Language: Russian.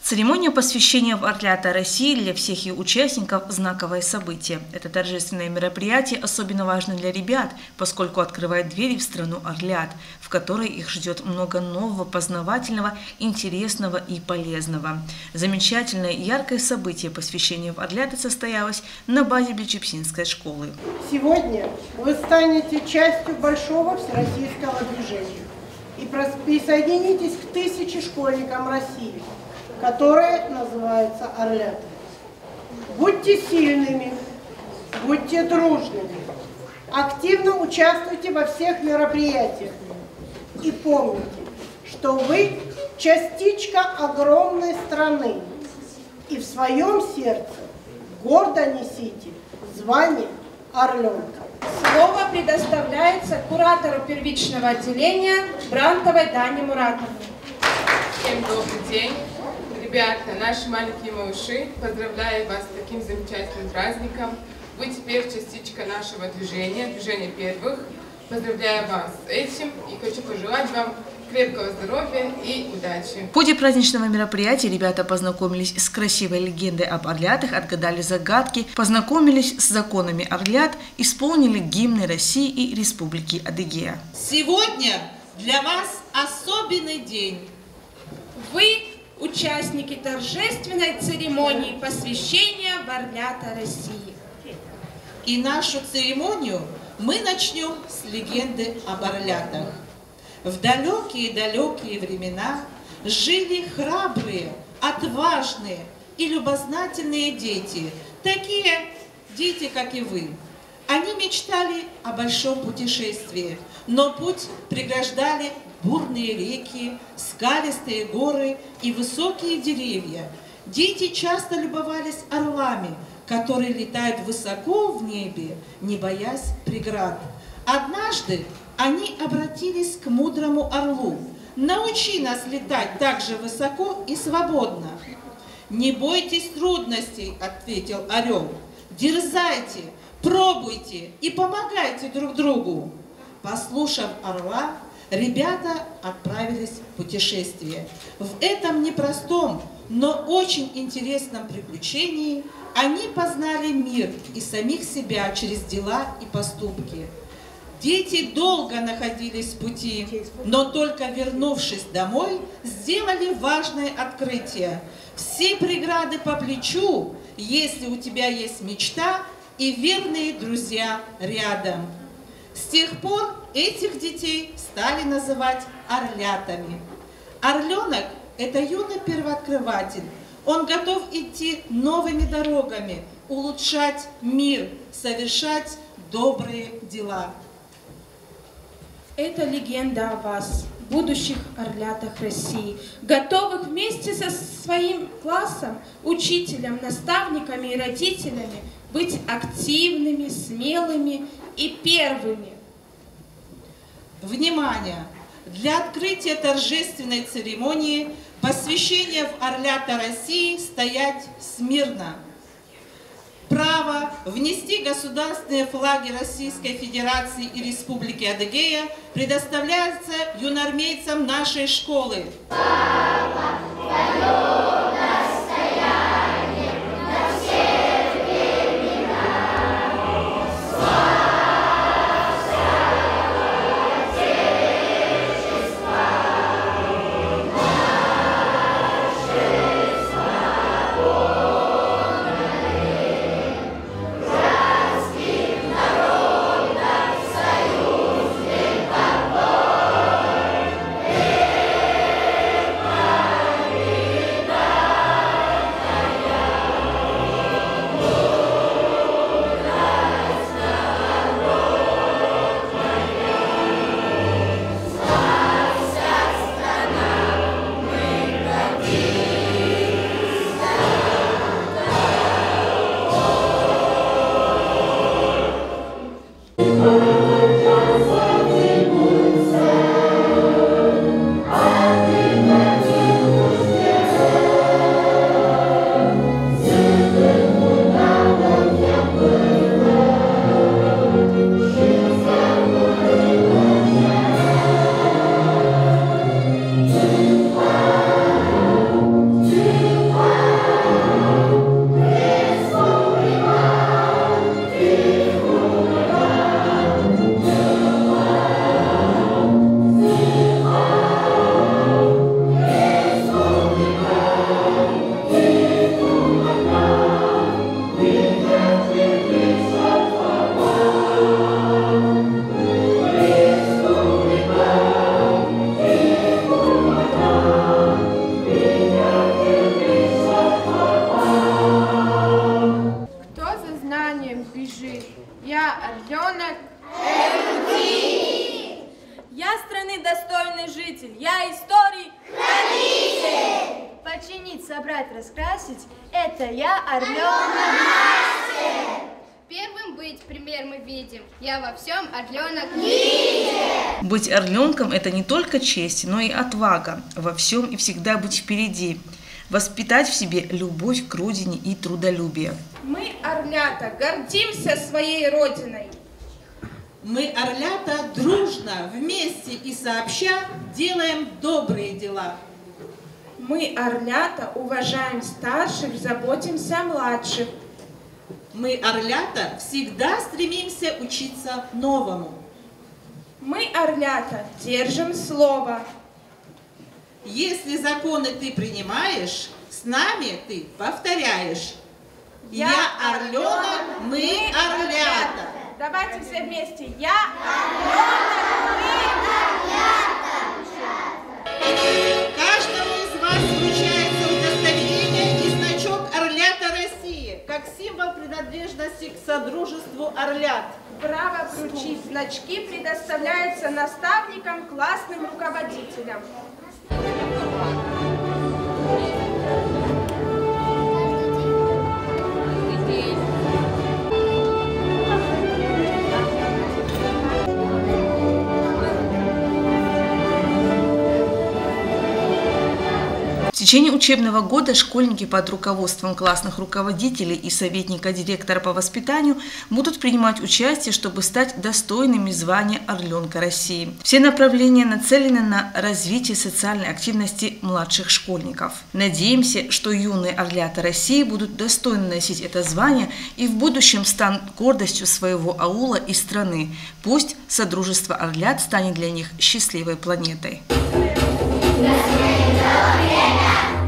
Церемония посвящения в Орлята России для всех ее участников – знаковое событие. Это торжественное мероприятие особенно важно для ребят, поскольку открывает двери в страну Орлят, в которой их ждет много нового, познавательного, интересного и полезного. Замечательное и яркое событие посвящения в Орлята состоялось на базе Бельчепсинской школы. Сегодня вы станете частью большого всероссийского движения и присоединитесь к 1000 школьникам России, которое называется Орлята. Будьте сильными, будьте дружными, активно участвуйте во всех мероприятиях и помните, что вы частичка огромной страны и в своем сердце гордо несите звание Орленка. Слово предоставляется куратору первичного отделения Брантовой Дане Муратовне. Всем добрый день. Ребята, наши маленькие малыши, поздравляю вас с таким замечательным праздником. Вы теперь частичка нашего движения первых. Поздравляю вас с этим и хочу пожелать вам крепкого здоровья и удачи. В ходе праздничного мероприятия ребята познакомились с красивой легендой об Орлятах, отгадали загадки, познакомились с законами Орлят, исполнили гимны России и Республики Адыгея. Сегодня для вас особенный день. Вы участники торжественной церемонии посвящения в Орлята России. И нашу церемонию мы начнем с легенды об Орлятах. В далекие-далекие времена жили храбрые, отважные и любознательные дети, такие дети, как и вы. Они мечтали о большом путешествии, но путь преграждали бурные реки, скалистые горы и высокие деревья. Дети часто любовались орлами, которые летают высоко в небе, не боясь преград. Однажды они обратились к мудрому орлу: «Научи нас летать так же высоко и свободно». «Не бойтесь трудностей», — ответил орел. «Дерзайте, пробуйте и помогайте друг другу». Послушав орла, ребята отправились в путешествие. В этом непростом, но очень интересном приключении они познали мир и самих себя через дела и поступки. Дети долго находились в пути, но только вернувшись домой, сделали важное открытие. Все преграды по плечу, если у тебя есть мечта и верные друзья рядом. С тех пор этих детей стали называть орлятами. Орленок – это юный первооткрыватель. Он готов идти новыми дорогами, улучшать мир, совершать добрые дела. Это легенда о вас, будущих орлятах России, готовых вместе со своим классом, учителем, наставниками и родителями быть активными, смелыми и первыми. Внимание! Для открытия торжественной церемонии посвящения в Орлята России стоять смирно. Право внести государственные флаги Российской Федерации и Республики Адыгея предоставляется юноармейцам нашей школы. объединить, собрать, раскрасить — это я, орленок мастер. Первым быть пример мы видим. Я во всем орленок лидер. Быть орленком – это не только честь, но и отвага. Во всем и всегда быть впереди. Воспитать в себе любовь к родине и трудолюбие. Мы, орлята, гордимся своей родиной. Мы, орлята, дружно, вместе и сообща делаем добрые дела. Мы, орлята, уважаем старших, заботимся о младших. Мы, орлята, всегда стремимся учиться новому. Мы, орлята, держим слово. Если законы ты принимаешь, с нами ты повторяешь. Я орленок, мы орлята. Давайте все вместе. Я орленок, мы орлята. Каждому из вас вручается удостоверение и значок «Орлята России» как символ принадлежности к Содружеству орлят. Право вручить значки предоставляется наставникам, классным руководителям. В течение учебного года школьники под руководством классных руководителей и советника директора по воспитанию будут принимать участие, чтобы стать достойными звания «Орленка России». Все направления нацелены на развитие социальной активности младших школьников. Надеемся, что юные орлята России будут достойно носить это звание и в будущем станут гордостью своего аула и страны. Пусть Содружество орлят станет для них счастливой планетой. До свидания.